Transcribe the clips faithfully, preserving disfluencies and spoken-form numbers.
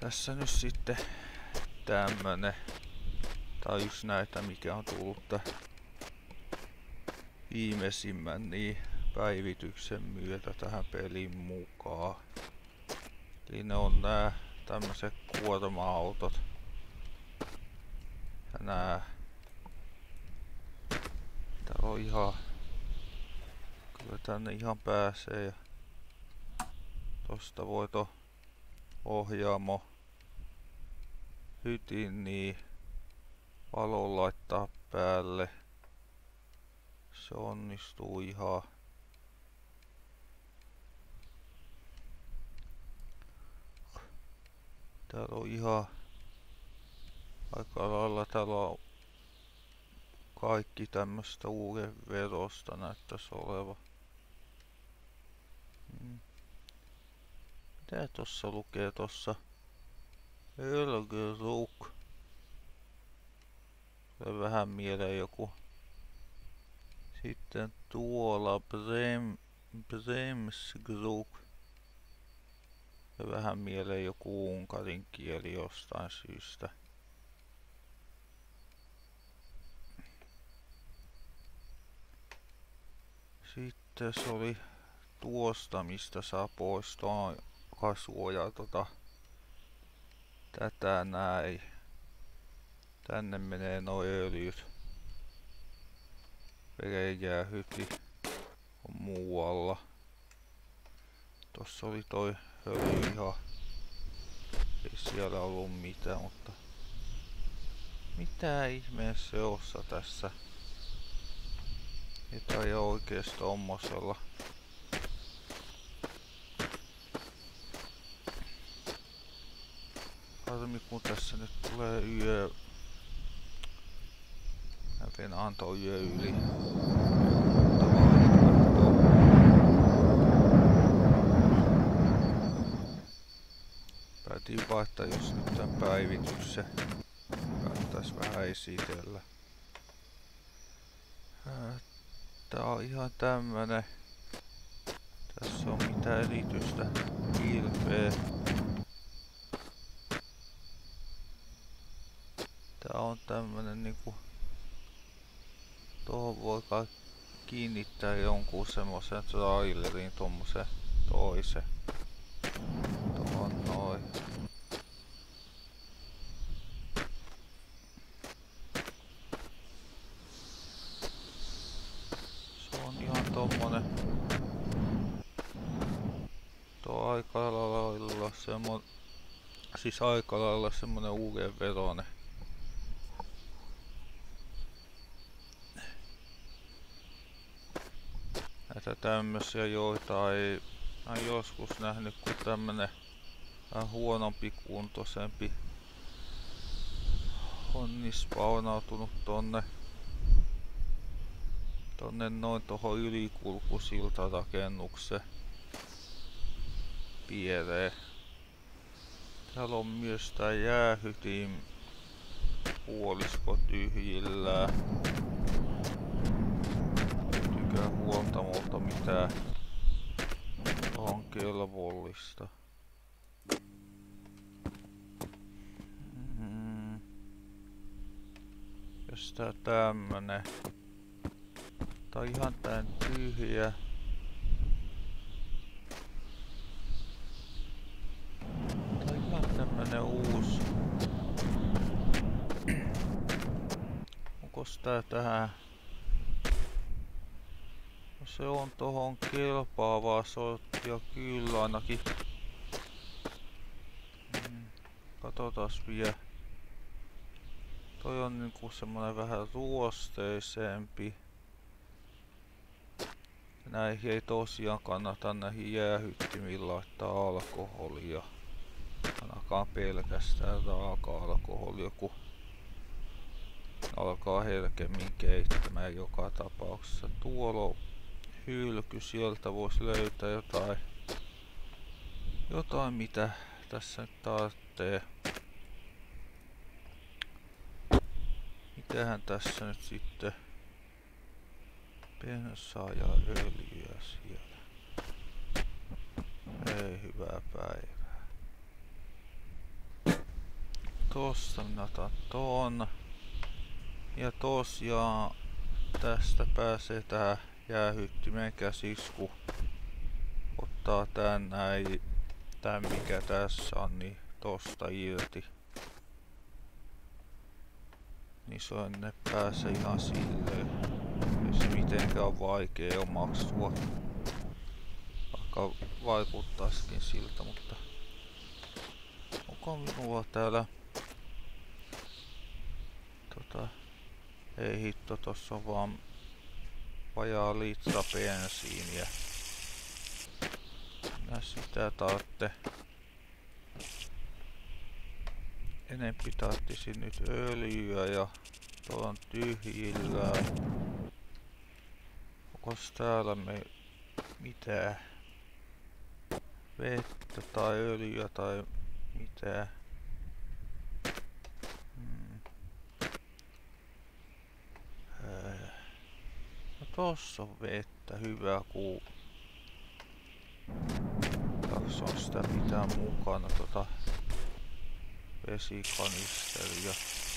Tässä nyt sitten tämmönen. Tää on yksi näitä, mikä on tullut viimeisimmän niin päivityksen myötä tähän peliin mukaan. Eli ne on nää tämmöiset kuorma-autot. Ja nää. Täällä on ihan. Kyllä tänne ihan pääsee. Ja tosta voi to ohjaamo hytin niin valon laittaa päälle. Se onnistuu ihan. Täällä on ihan aika lailla, täällä on kaikki tämmöstä uuden verosta näyttäisi oleva. Hmm. Mitä tossa lukee tossa? Ölgeruk. Tulee vähän mieleen joku. Sitten tuolla Brem, Bremsgruk. Ja vähän mieleen joku unkarin kieli jostain syystä. Sitten se oli tuosta, mistä saa poistaa kasvoja tota, tätä näin. Tänne menee noi öljyt. Verenjäähyti on muualla. Tossa oli toi öljy ihan. Ei siellä ollut mitään, mutta mitä ihmeen seossa tässä? Ei tai oikeesti tommosella. Harmi kun tässä nyt tulee yö. Näin antoi yö yli. Päätin vaihtaa, jos nyt tän päivitys se päättäis vähän esitellä. Tää on ihan tämmönen. Tässä on mitään erityistä kilpeä. Tää on tämmönen niinku. Tuohon voi kai kiinnittää jonkun semmosen trailerin tommosen toisen. Tuohon noin. Se on ihan tommonen. Tuo aika lailla semmonen. Siis aika lailla semmonen uuden veronen. Näitä tämmösiä joita ei on joskus nähnyt, kun tämmönen vähän huonompi kuntoisempi on niin spawnautunut tonne tonne noin tohon ylikulkusiltarakennukseen viereen. Täällä on myös tää jäähytin puolisko tyhjillään. Löytyykää huoltamolta mitään on kelvollista. Mm. Jos tää tämmönen. Tää on ihan tän tyhjä. Tää on ihan tämmönen uus. Onkos tää tähän? No se on tohon kelpaavaa sorttia kyllä ainakin. Mm. Katsotaas vielä. Toi on niinku semmonen vähän ruosteisempi. Näihin ei tosiaan kannata näihin jäähyttimiin laittaa alkoholia. Ainakaan pelkästään raaka-alkoholia, kun alkaa herkemmin keittämään joka tapauksessa. Tuolla on hylky, sieltä voisi löytää jotain, jotain mitä tässä nyt tarvitsee. Mitähän tässä nyt sitten? Bensaa ja öljyä siellä. Ei hyvää päivää. tosta minä otan ton. Ja tosiaan tästä pääsee tähän jäähyttimeen käsiksi, kun ottaa tän näin, tän mikä tässä on, niin tosta irti. Niin se on, ne pääsee ihan silleen. Ei se mitenkään vaikea on maksua. Vaikka vaikuttaisikin siltä, mutta onko minulla täällä tota, ei hitto, tossa on vaan vajaa litra bensiiniä. Minä sitä tarvitse. Enempi tarvitsin nyt öljyä ja tuolla on tyhjillään. Onko täällä me mitään vettä tai öljyä tai mitään? Hmm. No tossa on vettä, hyvä kuu. Tässä on sitä mitään mukana, tota vesikanisteria.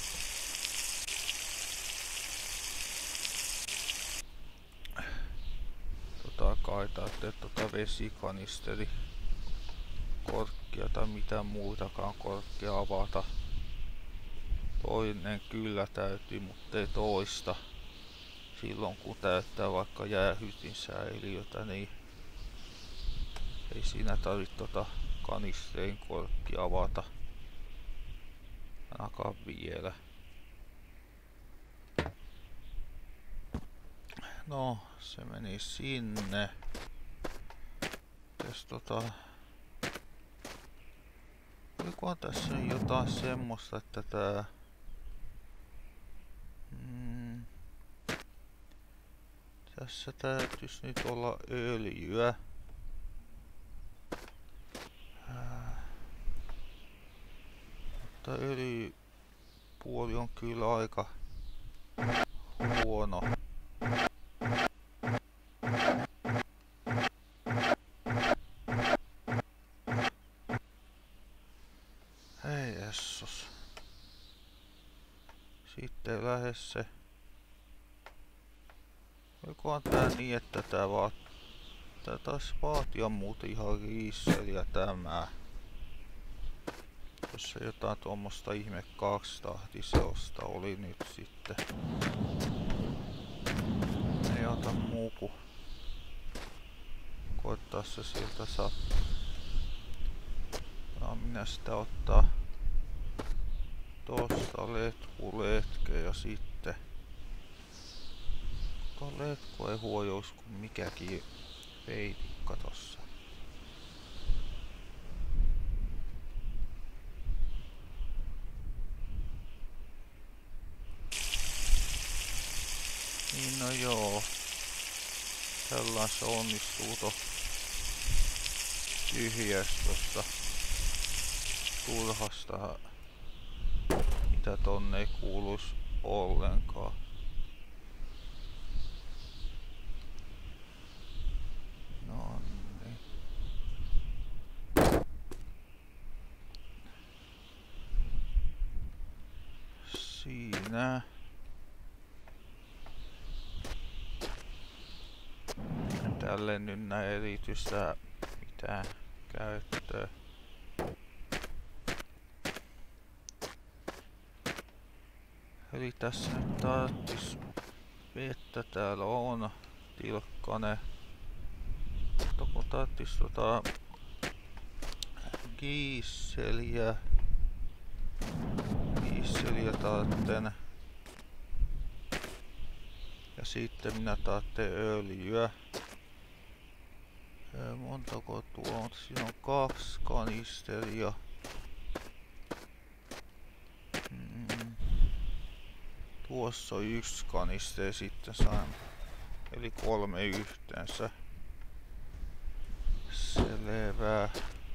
Tota kai tarvitsee tota vesikanisteri korkkia tai mitään muutakaan korkkia avata. Toinen kyllä täytyy, mutta ei toista. Silloin kun täyttää vaikka jäähytin säiliötä, niin ei siinä tarvitse tota kanisterin korkkia avata. Ainakaan vielä. No, se meni sinne. Jos tota... Olikohan tässä jotain semmoista, että tää... Mm, tässä täytyisi nyt olla öljyä. Mutta öljypuoli on kyllä aika huono. Hei jessus. Sitten ei lähde se. Olikohan tää niin, että tää vaan... Tää taisi vaatia muuten ihan riisseliä tämä. Jos se jotain tuommoista ihme kaksitahtiseosta oli nyt sitten. Ei ota muu kuin koittaa se sieltä sattua. No minä sitä ottaa tosta letku letke ja sitten tuo letku ei huojous kuin mikäkin veitikka tossa. Niin no joo. Tällään se onnistuu to tyhjästöstä turhasta, mitä tonne ei kuuluisi ollenkaan. No niin. Siinä. Tälle nyt näin erityistä mitään käyttöä. Eli tässä nyt tarttis vettä, täällä on tilkkane. Mutta kun tarttis tota kiisseliä, kiisseliä tartten. Ja sitten minä tarvitsen öljyä. Montako tuo on? Siinä on kaksi kanisteria. Mm. Tuossa on yksi kanisteri, sitten saan eli kolme yhteensä. Selvä.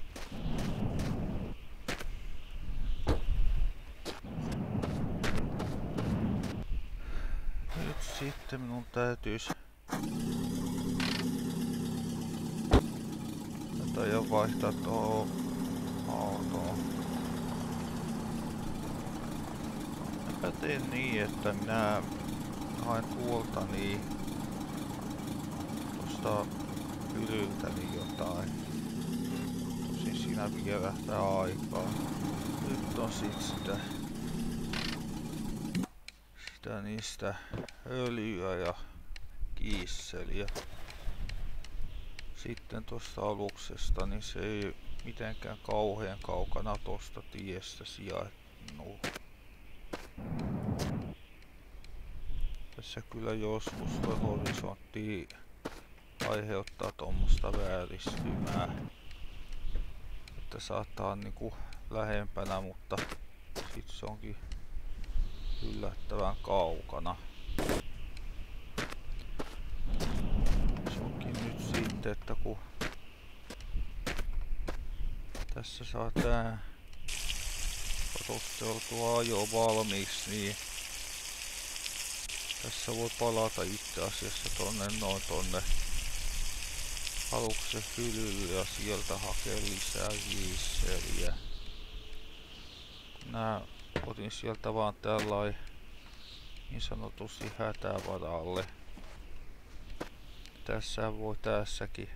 Nyt sitten minun täytyisi tätä jo vaihtaa tuohon autoon. Mä teen niin, että minä haen tuolta niin tosta hylyltäni jotain. Tosin siinä vielä tää aikaa. Nyt on sit sitä, sitä niistä öljyä ja kiisseliä. Sitten tuosta aluksesta, niin se ei mitenkään kauhean kaukana tosta tiestä sijainnut. Tässä kyllä joskus tuo horisontti aiheuttaa tuommoista vääristymää. Että saattaa niinku lähempänä, mutta sit se onkin yllättävän kaukana. Se onkin nyt sitten, että kun tässä saa tää toteutua ajo valmiiksi, niin tässä voi palata itse asiassa tonne noin tonne aluksen hylylle ja sieltä hakea lisää kiisseliä. Nää otin sieltä vaan tällainen niin sanotusti hätävaralle. Tässä voi tässäkin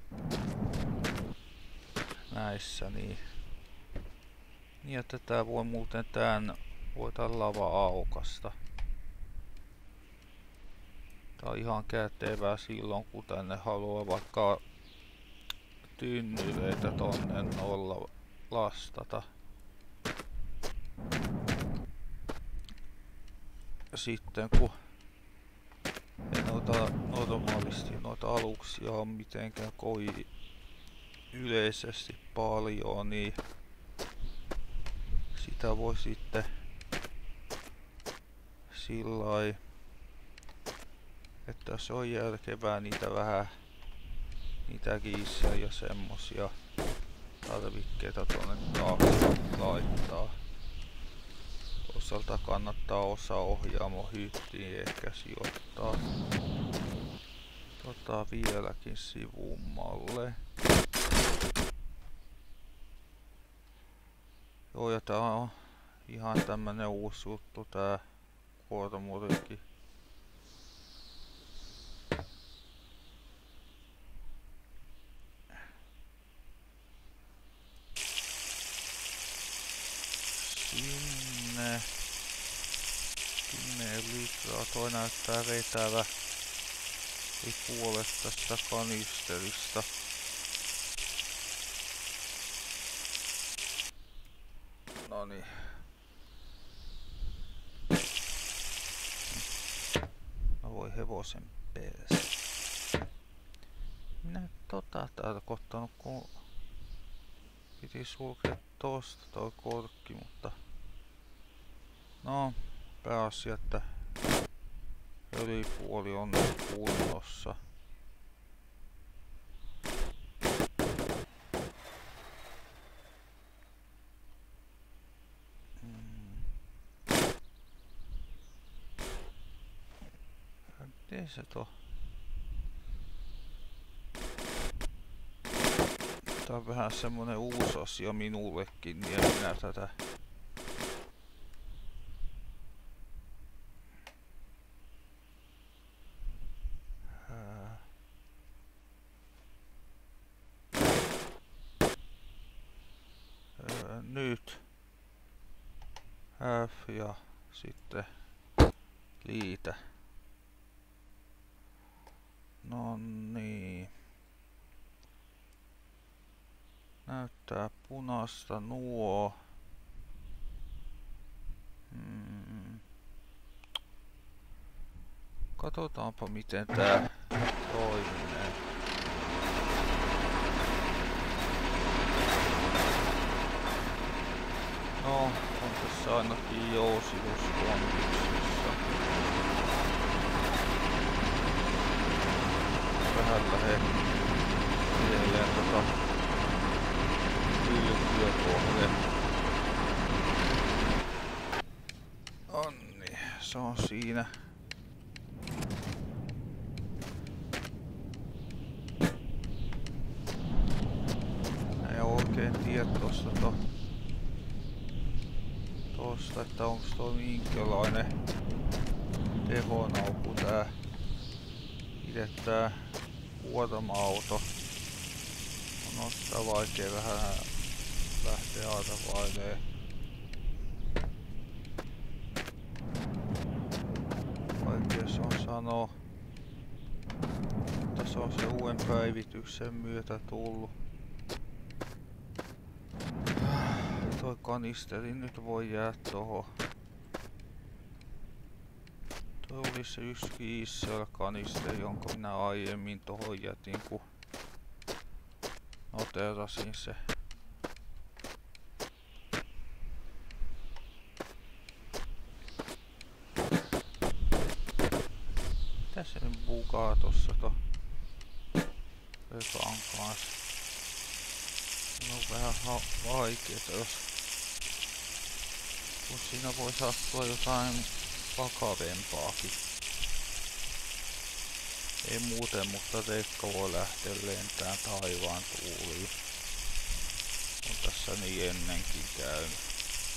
näissä niin. Niin että tää voi muuten tän voi tän lava aukasta. Tää on ihan kätevää silloin kun tänne haluaa vaikka tynnyreitä tonne nolla lastata. Ja sitten kun ei noita normaalisti noita aluksia on mitenkään kovin yleisesti paljon, niin sitä voi sitten sillai, että se on järkevää niitä vähän niitä kiissejä ja semmosia tarvikkeita tonne taakse laittaa. Toisaalta kannattaa osa ohjaamo hyttiin ehkä sijoittaa tota vieläkin sivummalle. Joo, ja tää on ihan tämmönen uusi juttu tää kuormurikin. Sinne. Kymmenen litraa. Toi näyttää vetävä. Ei puolet tästä kanisterista. Noniin. Mä voin hevosen perässä. Minä tota tarkoittanut, kun piti sulkea tosta toi korkki, mutta no pääasia, että öljypuoli on kunnossa. Hmm. Miten se to? Tää on vähän semmonen uusi asia minullekin, niin en minä tätä Ää... Ää, nyt F ja sitten liitä. No niin. Näyttää punaista nuo. Hmm. Katsotaanpa miten tää toimii. No, on tässä ainakin jousitus kondiksissa. Vähän lähe edelleen tota hylkyä kohde. Onni, se on siinä. Ei oikein tiedä tosta to, tosta, että onko toi minkälainen tehonaukku tää itse tää kuorma-auto. On sitä vaikea vähän lähteä arvailemaan. Vaikea se on sanoa. Tässä on se uuden päivityksen myötä tullut. Toi kanisteri nyt voi jää tohon. Toi oli se yksi diesel kanisteri, jonka minä aiemmin tohon jätin, kun noterasin se. Mitä se nyt bugaa tossa to rekan kanssa? Se on vähän vaikeeta, jos kun siinä voi sattua jotain vakavempaakin. Ei muuten, mutta rekka voi lähteä lentämään taivaan tuuliin. On tässä niin ennenkin käynyt.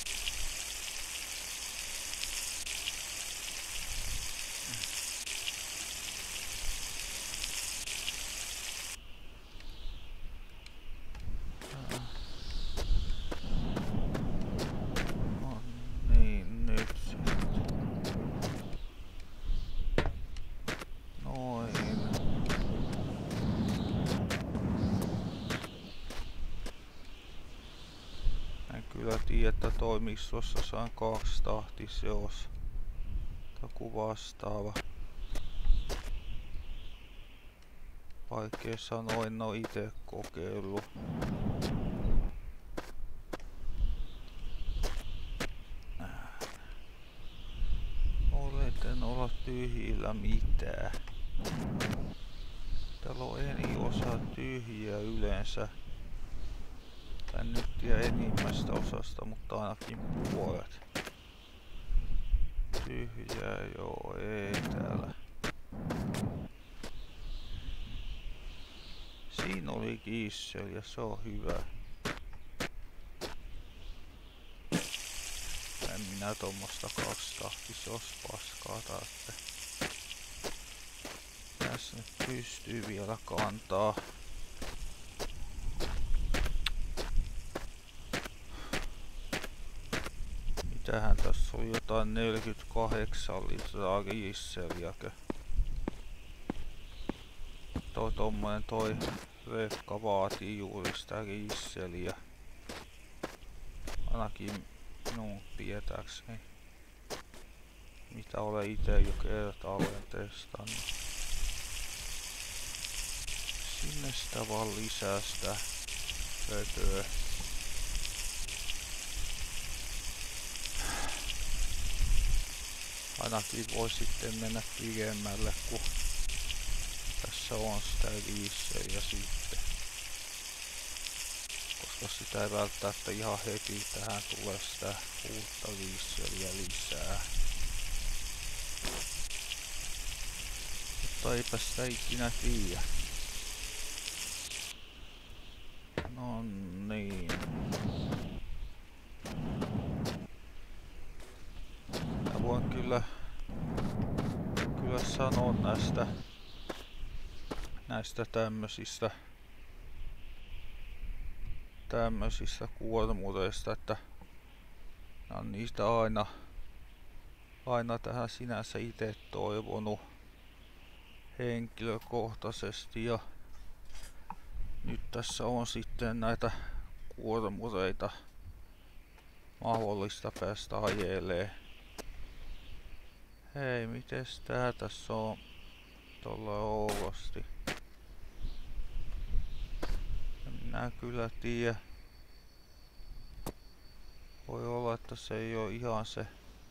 Että toimistossa saan kaksi tahtiseos. Joku vastaava. Vaikea sanoa, en oo ite kokeillut. Oleten olla tyhjillä mitään. Täällä on eni osa tyhjiä yleensä. En nyt tiedä enimmästä osasta, mutta ainakin puolet. Tyhjää, joo, ei täällä. Siinä oli kiissel ja se on hyvä. En minä tommosta kaksitahtisos paskaa tarvitse. Tässä nyt pystyy vielä kantaa. Tähän tässä oli jotain neljäkymmentäkahdeksan litraa dieseliäkö. Toi tommonen toi rekka vaatii juuri sitä dieseliä. Ainakin minun tietääkseni. Mitä olen ite jo kertaalleen testannut. Sinne sitä vaan lisää sitä pötöä. Ainakin voi sitten mennä pidemmälle, kun tässä on sitä dieseliä sitten. Koska sitä ei välttämättä ihan heti tähän tule sitä uutta dieseliä lisää. Mutta eipä sitä ikinä tiedä. No niin. Mä voin kyllä, kyllä sanoa näistä, näistä tämmöisistä, tämmöisistä kuormureista, että on niistä aina, aina tähän sinänsä itse toivonut henkilökohtaisesti, ja nyt tässä on sitten näitä kuormureita mahdollista päästä ajelee. Hei, mites tää tässä on tuolla oulosti? En minä kyllä tiedä. Voi olla, että se ei oo ihan se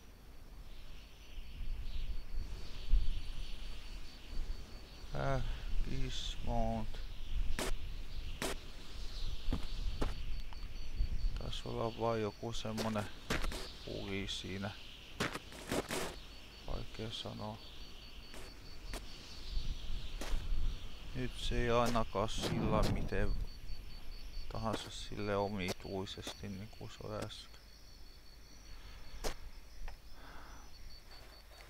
Äh, Dismount. Taisi olla vain joku semmonen bugi siinä. Vaikea sanoa. Nyt se ei ainakaan sillä miten tahansa sille omituisesti niin kuin se on äsken.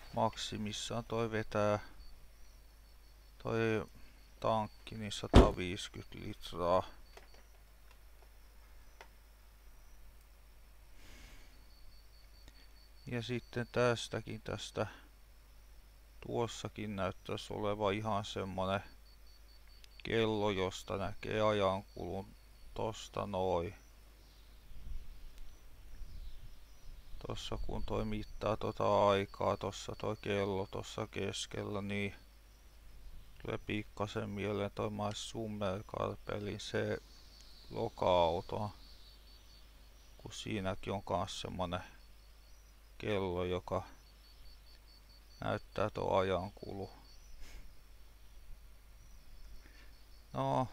maksimissaan toi vetää toi tankki niin sata viisikymmentä litraa. Ja sitten tästäkin tästä tuossakin näyttäisi oleva ihan semmonen kello, josta näkee ajankulun tosta noin. Tossa kun toi mittaa tota aikaa, tossa toi kello tossa keskellä, niin tulee pikkasen mieleen toi Mais Summerkarpelin se loka-auto, kun siinäkin on kans semmonen kello, joka näyttää tuo ajankulu. No,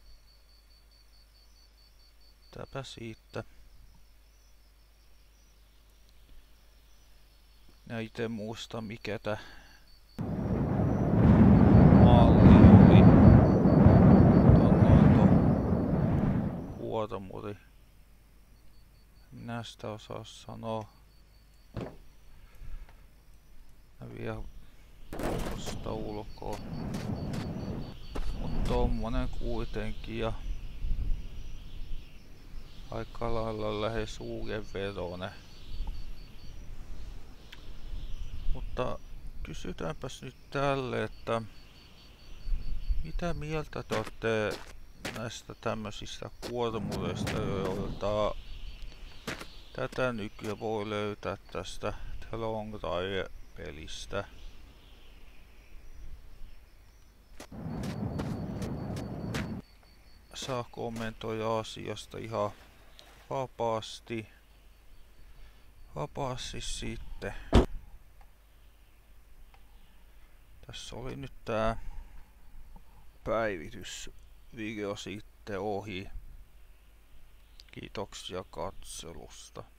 täpä siitä. Ja ite muista mikä tää malli oli. Tuon tuo kuormuri. Minä sitä osaa sanoa. Mä vielä tosta ulkoa. Mut tommonen kuitenkin ja aika lailla lähes uuden veronen. Mutta kysytäänpäs nyt tälle, että mitä mieltä te olette näistä tämmöisistä kuormureista, joilta tätä nykyään voi löytää tästä The Long Ride-pelistä? Saa kommentoida asiasta ihan vapaasti. Vapaasti sitten. Tässä oli nyt tää päivitysvideo sitten ohi. Kiitoksia katselusta.